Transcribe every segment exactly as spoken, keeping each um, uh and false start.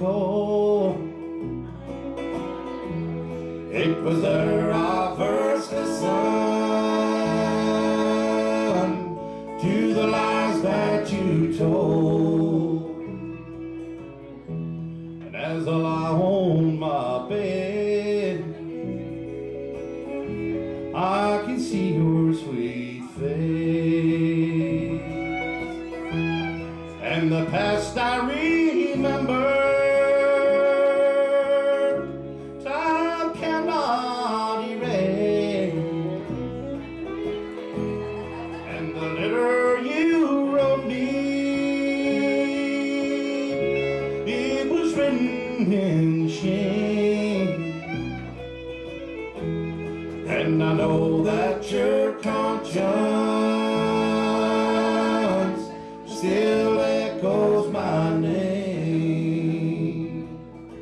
echo. It was there I first listened to the lies that you told. And as I lie on my bed, I can see your sweet face, and the past I remember time cannot erase. And the letter you wrote me, it was written in shame. And I know that your conscience still echoes my name.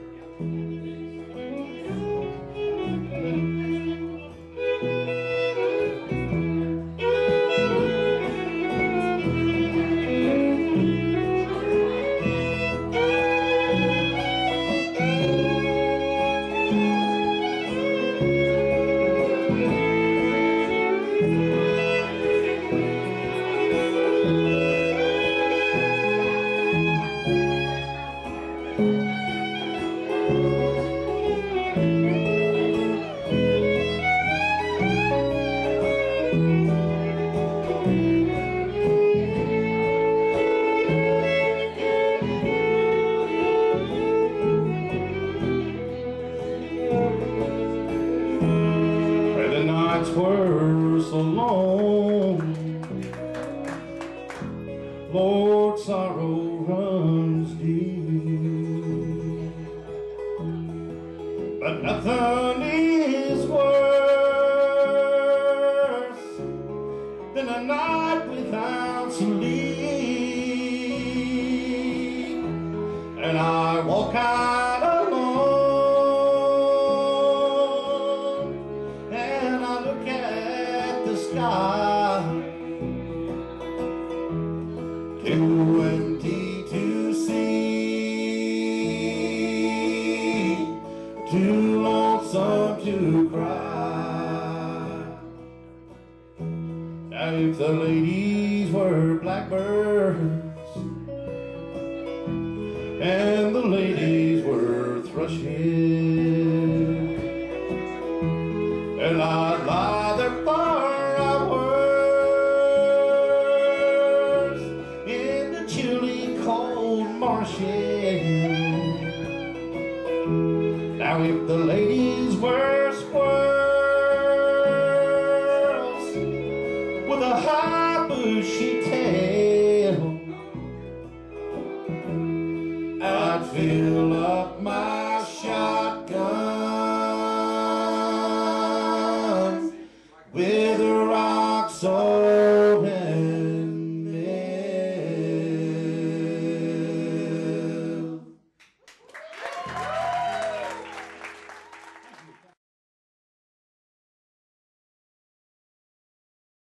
The nights were so long, Lord, sorrow runs deep, but nothing is worse than a night without sleep. And I walk out alone, too empty to see, too lonesome to cry. Now if the ladies were blackbirds and the ladies were thrushes, and I'd lie there for hours in the chilly cold marshes. Now if the ladies were squirrels with a high bushy tail, I'd fill up my